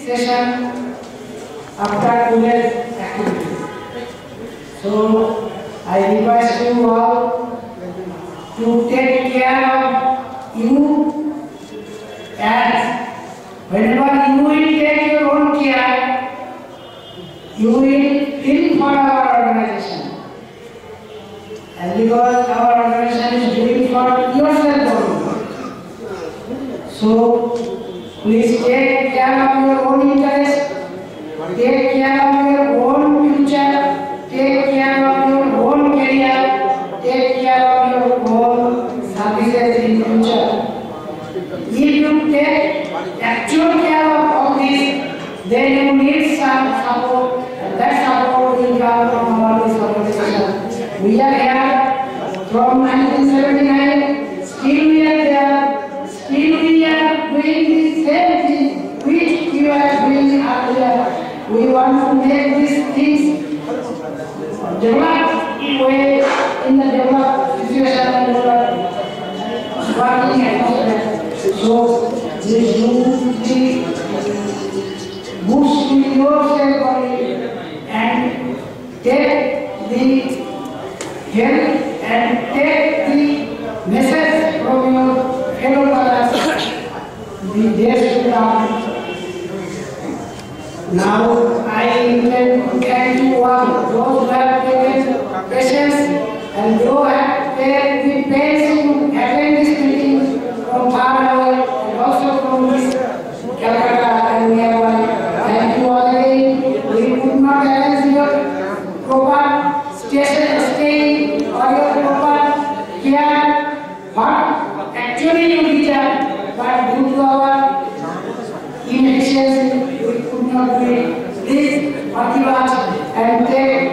session after today's activity. So I request you all to take care of you, and whenever you will take your own care, you will feel for our organization. And because our organization is doing for yourself only. So please take care of your own interest, take care of your own future, take care of your own career, take care of your own services in future. If you take actual care of all this, then you need some support, and that support will come from our this organization. We are here from 1979, still we are there, still we are doing the same thing which you are doing earlier. We want to make these things develop in the developed situation and developed working atmosphere. So this you boost yourself only and take the help and take the message from your fellow brothers. The days to come. Now I thank you all, those who have taken patience and those who have taken the pains to attend this meeting from far away and also from this Calcutta and nearby. Thank you all again. We could not arrange your proper staying or your proper care, but actually you did that, but due to our inefficiency, we could not do it. Please forgive us and take